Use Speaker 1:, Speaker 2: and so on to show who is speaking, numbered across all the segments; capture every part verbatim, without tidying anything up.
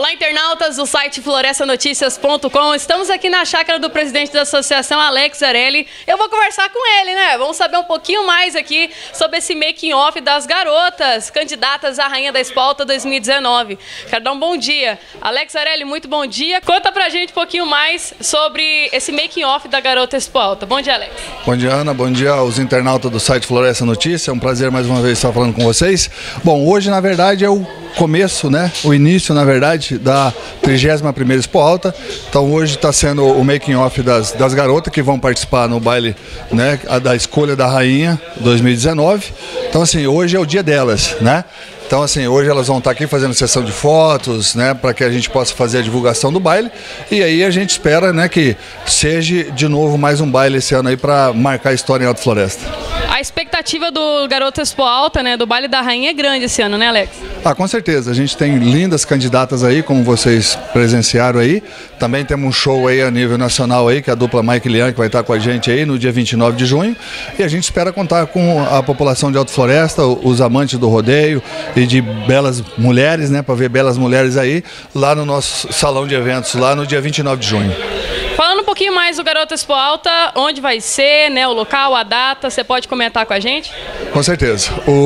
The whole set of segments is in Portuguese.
Speaker 1: Olá, internautas do site floresta noticias ponto com. Estamos aqui na chácara do presidente da associação, Alex Zarelli. Eu vou conversar com ele, né? Vamos saber um pouquinho mais aqui sobre esse making off das garotas candidatas à Rainha da Expo Alta dois mil e dezenove. Quero dar um bom dia. Alex Zarelli, muito bom dia. Conta pra gente um pouquinho mais sobre esse making off da Garota Expo Alta. Bom dia, Alex.
Speaker 2: Bom dia, Ana. Bom dia aos internautas do site Floresta Notícias. É um prazer mais uma vez estar falando com vocês. Bom, hoje na verdade é o começo, né? O início, na verdade, da trigésima primeira Expo Alta. Então hoje está sendo o making off das, das garotas que vão participar no baile, né, da escolha da Rainha dois mil e dezenove. Então assim, hoje é o dia delas, né? Então assim, hoje elas vão estar aqui fazendo sessão de fotos, né, para que a gente possa fazer a divulgação do baile. E aí a gente espera, né, que seja de novo mais um baile esse ano aí para marcar a história em Alta Floresta.
Speaker 1: A expectativa do Garota Expo Alta, né, do baile da Rainha é grande esse ano, né, Alex?
Speaker 2: Ah, com certeza. A gente tem lindas candidatas aí, como vocês presenciaram aí. Também temos um show aí a nível nacional aí, que é a dupla Mike e Lian, que vai estar com a gente aí no dia vinte e nove de junho. E a gente espera contar com a população de Alta Floresta, os amantes do rodeio e de belas mulheres, né, para ver belas mulheres aí, lá no nosso salão de eventos, lá no dia vinte e nove de junho.
Speaker 1: Falando um pouquinho mais do Garota Expo Alta, onde vai ser, né, o local, a data, você pode comentar com a gente?
Speaker 2: Com certeza.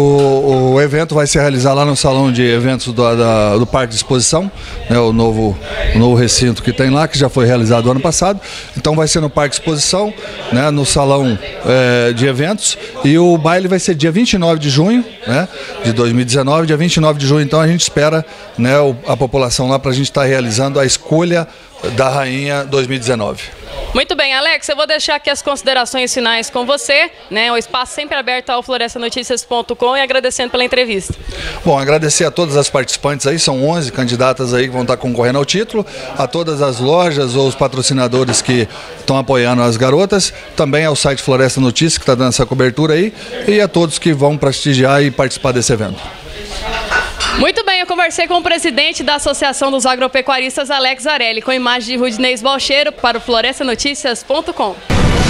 Speaker 2: O, o evento vai ser realizado lá no salão de eventos do, da, do Parque de Exposição, né, o, novo, o novo recinto que tem lá, que já foi realizado ano passado. Então vai ser no Parque de Exposição, né, no salão é, de eventos, e o baile vai ser dia vinte e nove de junho, né, de dois mil e dezenove, dia vinte e nove de junho. Então a gente espera, né, a população lá para a gente estar realizando a escolha da Rainha dois mil e dezenove.
Speaker 1: Muito bem, Alex, eu vou deixar aqui as considerações finais com você, né? O espaço sempre aberto ao floresta noticias ponto com, e agradecendo pela entrevista.
Speaker 2: Bom, agradecer a todas as participantes aí, são onze candidatas aí que vão estar concorrendo ao título, a todas as lojas ou os patrocinadores que estão apoiando as garotas, também ao site Floresta Notícias, que está dando essa cobertura aí, e a todos que vão prestigiar e participar desse evento.
Speaker 1: Muito bem, eu conversei com o presidente da Associação dos Agropecuaristas, Alex Zarelli, com imagem de Rudinei Balcheiro para o floresta noticias ponto com.